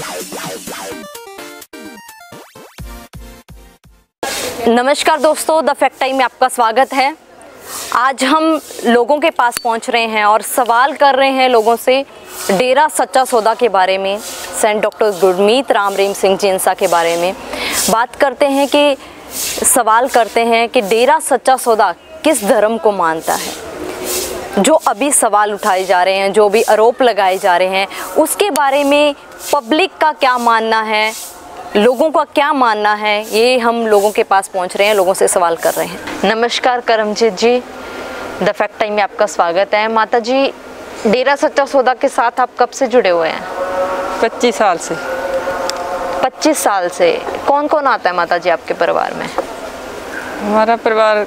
नमस्कार दोस्तों, the fact time में आपका स्वागत है। आज हम लोगों के पास पहुंच रहे हैं और सवाल कर रहे हैं लोगों से डेरा सच्चा सौदा के बारे में, सेंट डॉक्टर गुरमीत राम रहीम सिंह जिंसा के बारे में बात करते हैं कि सवाल करते हैं कि डेरा सच्चा सौदा किस धर्म को मानता है। जो अभी सवाल उठाए जा रहे हैं, जो भी आरोप लगाए जा रहे हैं, उसके बारे में पब्लिक का क्या मानना है, लोगों का क्या मानना है, ये हम लोगों के पास पहुंच रहे हैं, लोगों से सवाल कर रहे हैं। नमस्कार Karamjeet ji, the fact time में आपका स्वागत है। माता जी, डेरा सच्चा सौदा के साथ आप कब से जुड़े हुए हैं? 25 साल से। 25 साल से। कौन कौन आता है माता जी आपके परिवार में? हमारा परिवार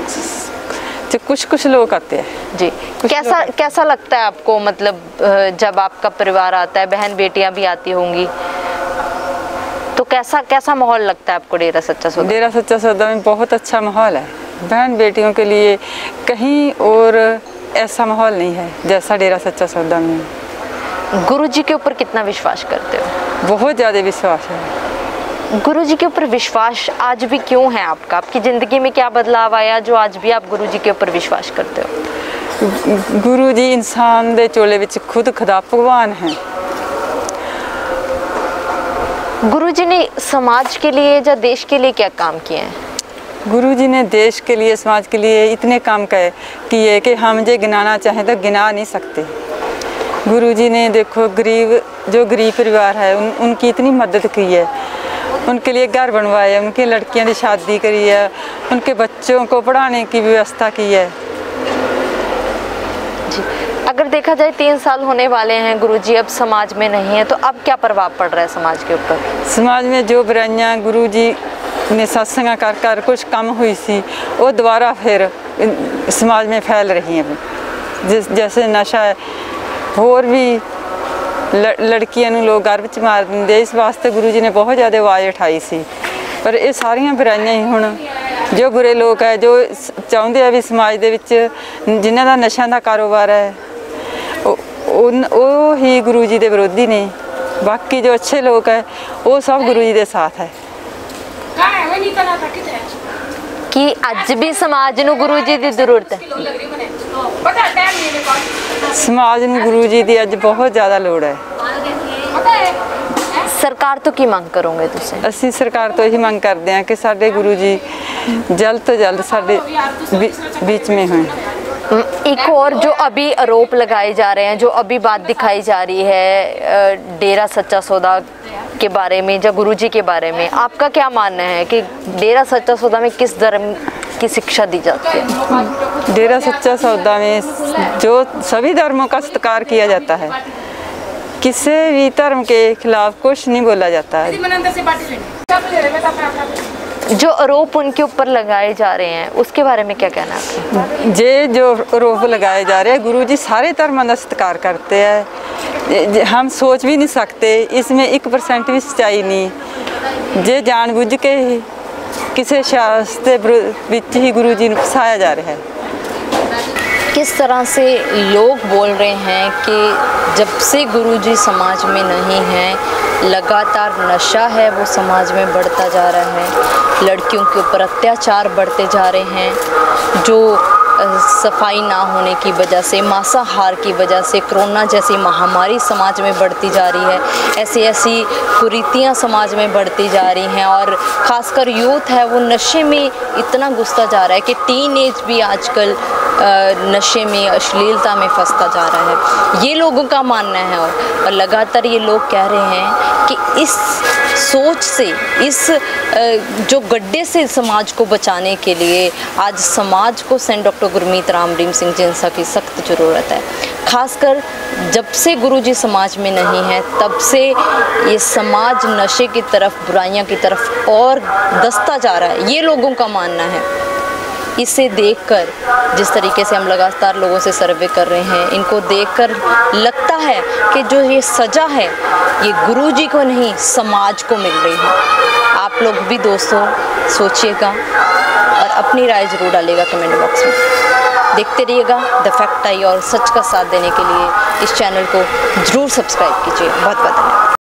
कुछ लोग आते हैं जी। कैसा लगता है आपको, मतलब जब आपका परिवार आता है, बहन बेटियां भी आती होंगी, तो कैसा माहौल लगता है आपको डेरा सच्चा सौदा? डेरा सच्चा सौदा में बहुत अच्छा माहौल है। बहन बेटियों के लिए कहीं और ऐसा माहौल नहीं है जैसा डेरा सच्चा सौदा में। गुरु जी के ऊपर कितना विश्वास करते हो? बहुत ज़्यादा विश्वास है। गुरु जी के ऊपर विश्वास आज भी क्यों है आपका? आपकी ज़िंदगी में क्या बदलाव आया जो आज भी आप गुरु जी के ऊपर विश्वास करते हो? गुरु जी इंसान दे चोले विच खुदा भगवान है। गुरु जी ने समाज के लिए या देश के लिए क्या काम किए हैं? गुरु जी ने देश के लिए, समाज के लिए इतने काम किए कि हम जो गिनाना चाहें तो गिना नहीं सकते। गुरु जी ने देखो गरीब परिवार है उनकी इतनी मदद की है, उनके लिए घर बनवाए, उनकी लड़कियों की शादी करी है, उनके बच्चों को पढ़ाने की व्यवस्था की है। जी, अगर देखा जाए 3 साल होने वाले हैं गुरु जी अब समाज में नहीं है, तो अब क्या प्रभाव पड़ रहा है समाज के ऊपर? समाज में जो बुराइयां गुरु जी ने सत्संग कर कुछ कम हुई सी, वो दोबारा फिर समाज में फैल रही हैं। जैसे नशा है, होर भी लड़कियां लोग घर च मार देंगे। इस वास्ते गुरु जी ने बहुत ज़्यादा आवाज़ उठाई सी, पर ये सारिया बुराइयां ही हुण जो बुरे लोग है, जो चाहते हैं भी समाज दे विच जिन्हां दा नशा का कारोबार है, वो ही गुरु जी के विरोधी ने। बाकी जो अच्छे लोग है वो सब गुरु जी के साथ है। कि अज भी समाज नूं गुरु जी की जरूरत है? समाज नूं गुरु जी की अज बहुत ज़्यादा लोड़ है। सरकार तो की मांग करोगे तुसीं? असीं सरकार तो यही मांग करते हैं कि साडे गुरु जी जल्द तो जल्द साडे बीच में हों। एक और जो अभी आरोप लगाए जा रहे हैं, जो अभी बात दिखाई जा रही है डेरा सच्चा सौदा के बारे में या गुरु जी के बारे में, आपका क्या मानना है कि डेरा सच्चा सौदा में किस धर्म की शिक्षा दी जाती है? डेरा सच्चा सौदा में जो सभी धर्मों का सत्कार किया जाता है, किसी भी धर्म के खिलाफ कुछ नहीं बोला जाता है। जो आरोप उनके ऊपर लगाए जा रहे हैं उसके बारे में क्या कहना है? जो आरोप लगाए जा रहे हैं, गुरु जी सारे धर्मों का सत्कार करते हैं। हम सोच भी नहीं सकते, इसमें 1% भी सच्चाई नहीं। जे जानबूझ के किसी शास्त्र विच ही गुरु जी को फसाया जा रहा है। किस तरह से लोग बोल रहे हैं कि जब से गुरु जी समाज में नहीं हैं, लगातार नशा है वो समाज में बढ़ता जा रहा है, लड़कियों के ऊपर अत्याचार बढ़ते जा रहे हैं, जो सफाई ना होने की वजह से, मांसाहार की वजह से कोरोना जैसी महामारी समाज में बढ़ती जा रही है, ऐसी कुरीतियाँ समाज में बढ़ती जा रही हैं, और ख़ासकर यूथ है वो नशे में इतना घुसता जा रहा है कि टीनेज भी आजकल नशे में, अश्लीलता में फंसता जा रहा है। ये लोगों का मानना है और लगातार ये लोग कह रहे हैं कि इस सोच से, इस जो गड्ढे से समाज को बचाने के लिए आज समाज को सेंट डॉक्टर गुरमीत राम रहीम सिंह जिंसा की सख्त ज़रूरत है। खासकर जब से गुरु जी समाज में नहीं है तब से ये समाज नशे की तरफ, बुराइयां की तरफ और धंसता जा रहा है, ये लोगों का मानना है। इसे देखकर, जिस तरीके से हम लगातार लोगों से सर्वे कर रहे हैं, इनको देखकर लगता है कि जो ये सज़ा है ये गुरु जी को नहीं समाज को मिल रही है। आप लोग भी दोस्तों सोचिएगा और अपनी राय ज़रूर डालिएगा कमेंट बॉक्स में। देखते रहिएगा द फैक्ट टाइम और सच का साथ देने के लिए इस चैनल को ज़रूर सब्सक्राइब कीजिए। बहुत बहुत धन्यवाद।